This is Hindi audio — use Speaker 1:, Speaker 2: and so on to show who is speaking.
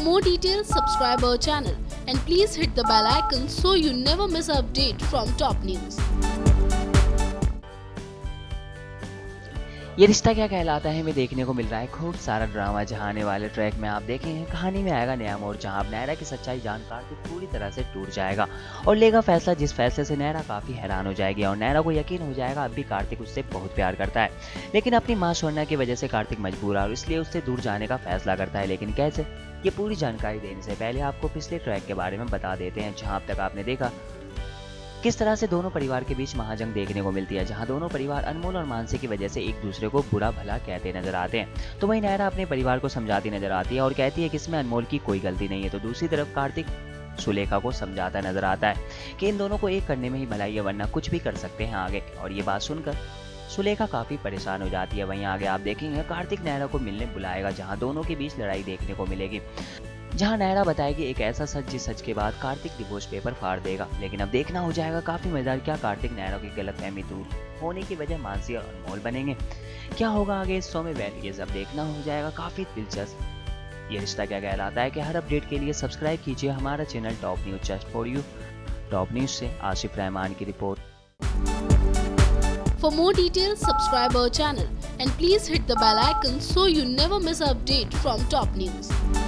Speaker 1: For more details, subscribe our channel and please hit the bell icon so you never miss an update from top news.
Speaker 2: ये रिश्ता क्या कहलाता है में देखने को मिल रहा है खूब सारा ड्रामा, जहां आने वाले ट्रैक में आप देखेंगे कहानी में आएगा नया मोड़, जहां अब नायरा की सच्चाई जान कार्तिक पूरी तरह से टूट जाएगा और लेगा फैसला, जिस फैसले से नायरा काफी हैरान हो जाएगी और नायरा को यकीन हो जाएगा अब भी कार्तिक उससे बहुत प्यार करता है। लेकिन अपनी मां सोना की वजह से कार्तिक मजबूर है और इसलिए उससे दूर जाने का फैसला करता है। लेकिन कैसे, ये पूरी जानकारी देने से पहले आपको पिछले ट्रैक के बारे में बता देते हैं, जहां अब तक आपने देखा किस तरह से दोनों परिवार के बीच महाजंग देखने को मिलती है, जहां दोनों परिवार अनमोल और मानसी की वजह से एक दूसरे को बुरा भला कहते नजर आते हैं। तो वहीं नायरा अपने परिवार को समझाती नजर आती है और कहती है कि इसमें अनमोल की कोई गलती नहीं है। तो दूसरी तरफ कार्तिक सुलेखा को समझाता नजर आता है कि इन दोनों को एक करने में ही भलाई है, वरना कुछ भी कर सकते हैं आगे। और ये बात सुनकर सुलेखा काफी परेशान हो जाती है। वहीं आगे आप देखेंगे कार्तिक नायरा को मिलने बुलाएगा, जहां दोनों के बीच लड़ाई देखने को मिलेगी, जहां नायरा बताएगी एक ऐसा सच जिस सच के बाद कार्तिक डिवोर्स पेपर फाड़ देगा। लेकिन अब देखना हो जाएगा काफी मजेदार, क्या कार्तिक नायरा की गलतफहमी दूर होने की वजह मानसी और अनमोल बनेंगे, क्या होगा आगे इस शो में, ये सब देखना हो जाएगा काफी दिलचस्प। ये रिश्ता क्या कहलाता है कि हर अपडेट के लिए सब्सक्राइब कीजिए हमारा channel top news just for you. Top news से आसिफ रहमान की रिपोर्ट।
Speaker 1: For more details, subscribe our channel and please hit the bell icon so you never miss an update from top news.